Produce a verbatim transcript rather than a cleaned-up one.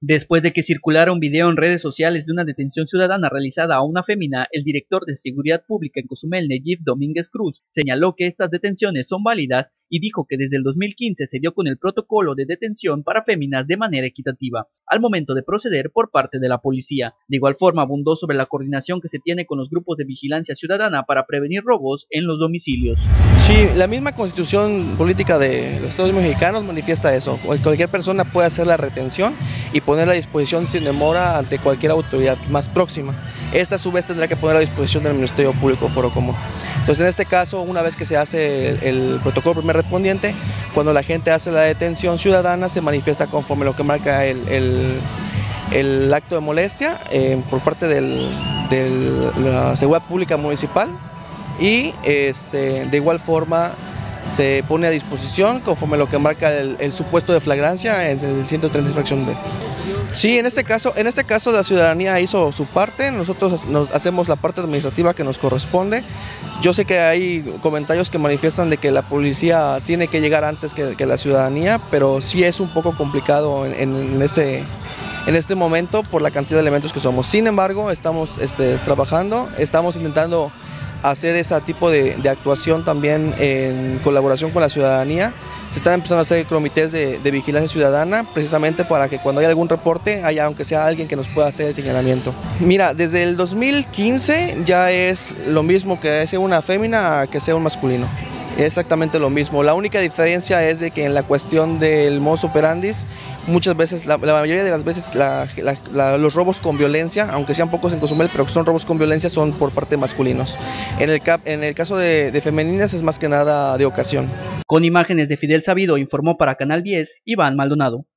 Después de que circulara un video en redes sociales de una detención ciudadana realizada a una fémina, el director de Seguridad Pública en Cozumel, Neyib Domínguez Cruz, señaló que estas detenciones son válidas y dijo que desde el dos mil quince se dio con el protocolo de detención para féminas de manera equitativa, al momento de proceder por parte de la policía. De igual forma, abundó sobre la coordinación que se tiene con los grupos de vigilancia ciudadana para prevenir robos en los domicilios. Sí, la misma Constitución Política de los Estados Mexicanos manifiesta eso. Cualquier persona puede hacer la retención y ponerla a disposición sin demora ante cualquier autoridad más próxima. Esta a su vez tendrá que ponerla a disposición del Ministerio Público Foro Común. Entonces, en este caso, una vez que se hace el, el protocolo primer respondiente, cuando la gente hace la detención ciudadana, se manifiesta conforme lo que marca el, el, el acto de molestia eh, por parte de la Seguridad Pública Municipal y este, de igual forma se pone a disposición conforme lo que marca el, el supuesto de flagrancia en el ciento treinta fracción B. Sí, en este caso, en este caso la ciudadanía hizo su parte, nosotros nos hacemos la parte administrativa que nos corresponde. Yo sé que hay comentarios que manifiestan de que la policía tiene que llegar antes que, que la ciudadanía, pero sí es un poco complicado en, en, este, en este momento por la cantidad de elementos que somos. Sin embargo, estamos este, trabajando, estamos intentando hacer ese tipo de, de actuación también en colaboración con la ciudadanía. Se están empezando a hacer comités de, de vigilancia ciudadana precisamente para que cuando haya algún reporte haya aunque sea alguien que nos pueda hacer el señalamiento. Mira, desde el dos mil quince ya es lo mismo que sea una fémina que sea un masculino. Es exactamente lo mismo. La única diferencia es de que en la cuestión del modus operandi, muchas veces, la, la mayoría de las veces la, la, la, los robos con violencia, aunque sean pocos en Cozumel, pero que son robos con violencia, son por parte de masculinos. En el, cap, en el caso de, de femeninas es más que nada de ocasión. Con imágenes de Fidel Sabido, informó para Canal diez, Iván Maldonado.